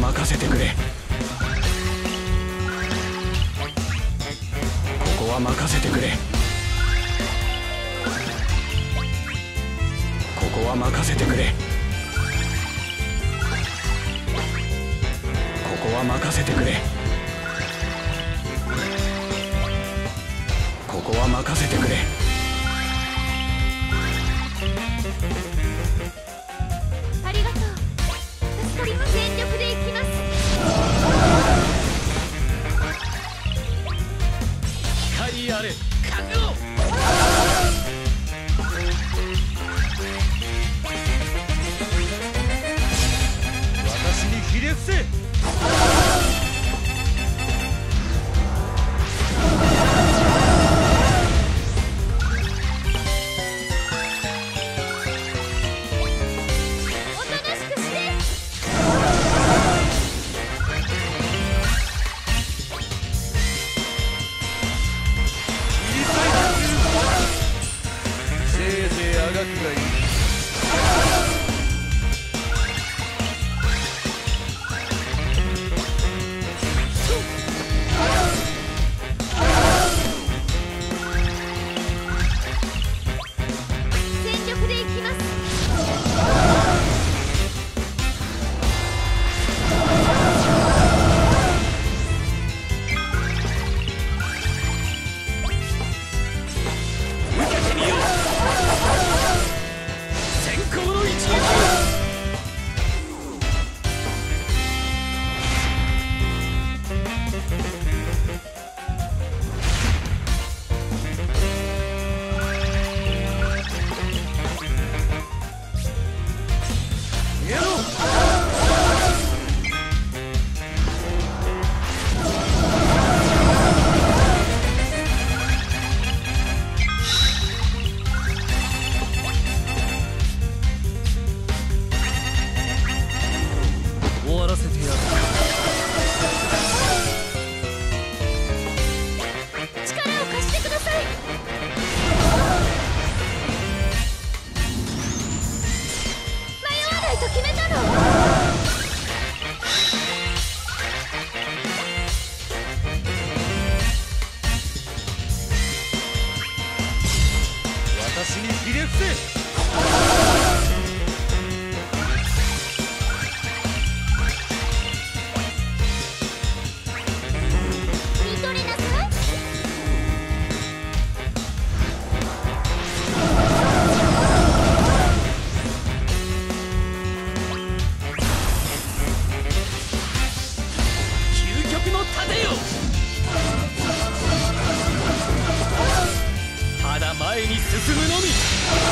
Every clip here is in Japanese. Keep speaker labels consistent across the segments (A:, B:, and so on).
A: 任せてくれ。ここは任せてくれ。ここは任せてくれ。ここは任せてくれ。ここは任せてくれ。
B: ありがとう。助かります。全力で行きます。
C: 光あれ覚悟。私にひれ伏せ。私にひれ伏せ。
B: 見とれなさい。
C: 究極の盾よ。ただ前に進むのみ。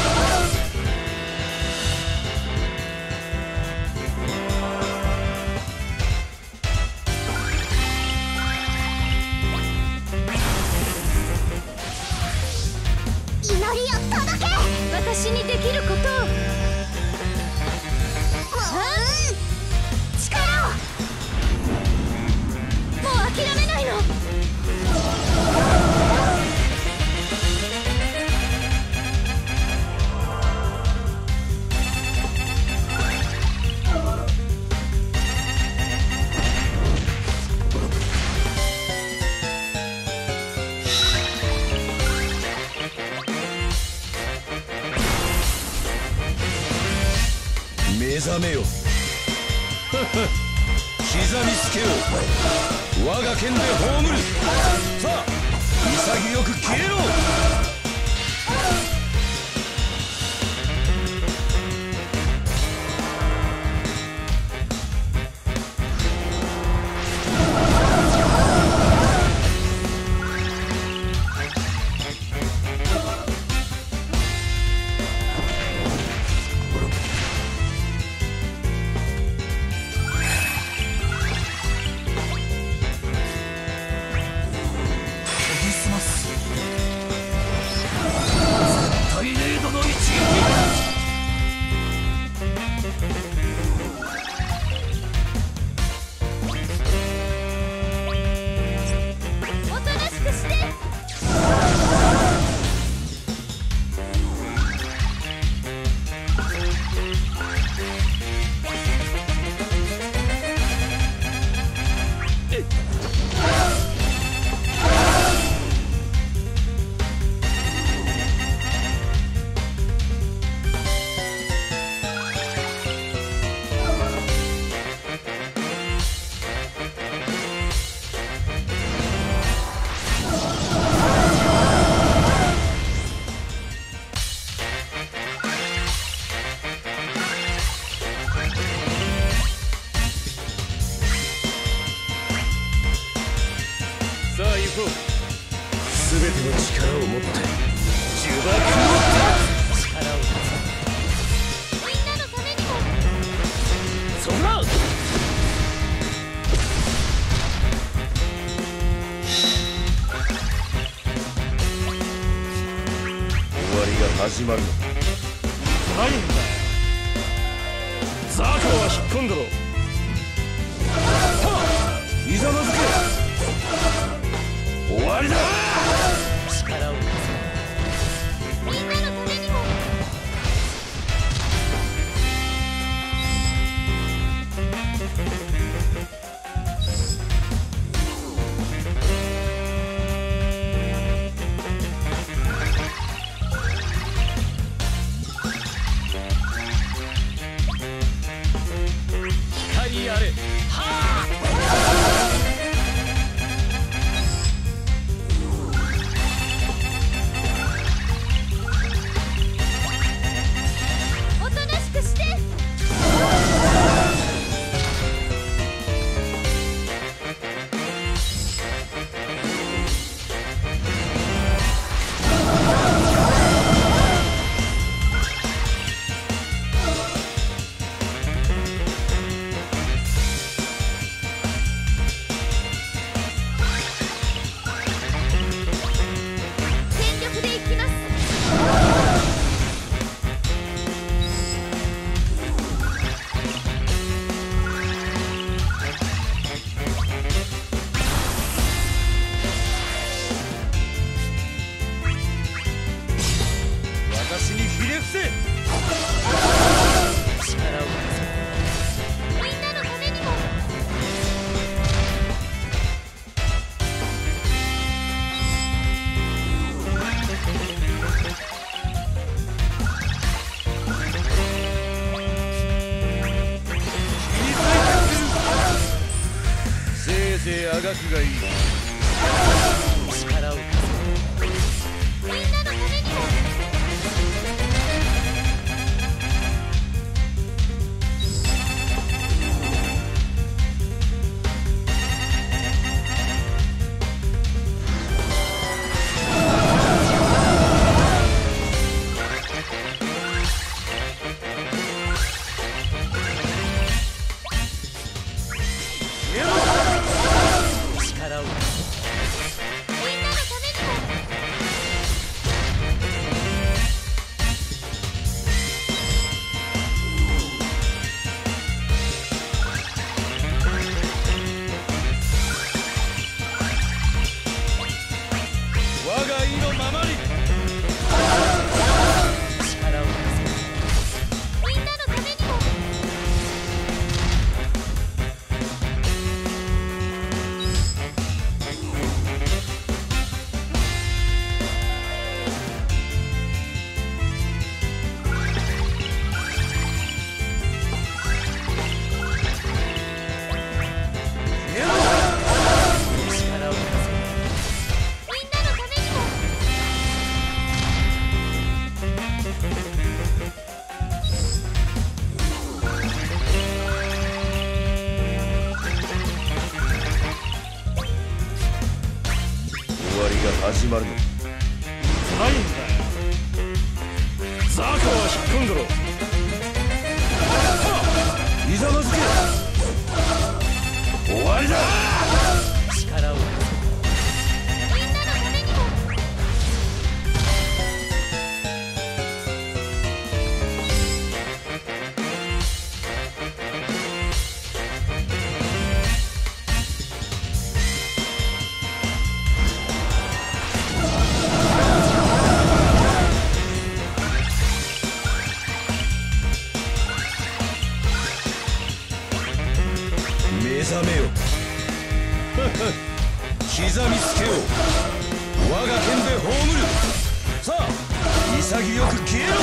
B: 祈りを届け。私にできることを。力を。もう諦めないの。
C: 目覚めよ。刻みつけよ。我が剣で葬る。さあ潔く消えろ。 全ての力を持って呪縛を
D: 力を貸せ。
B: みんなのためにも。
D: そら
C: 終わりが始まるの
D: ないんだ。
C: ザコは引っ込んだろ。いざまずけ。終わりだ。
D: 力を貸せ。
B: みんなのためにも。
D: 光あれ。はあ。
B: おとなしくして。全力でいきます。
C: 私にひれ伏せ。
D: 力を貸せ。
B: みんなのためにも。
C: せいぜいあがくがいい。
D: 力を貸せ。
B: みんなのためにも。
D: 力を貸せ。
B: みんなのためにも。
C: 我が意のままに。
D: 力を貸せ。
B: みんなのためにも。
D: 力を貸せ。
B: みんなのためにも。
C: 終わりが始まるの
D: ないんだよ。
C: ザコは引っ込んだろ。いざまずけ。終わりだ。
D: 力を貸せ。
B: みんなのためにも。
C: 目覚めよ。刻みつけよう。我が剣で葬る。さあ潔く消えろ。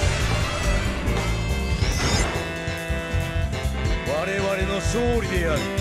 C: 我々の勝利である。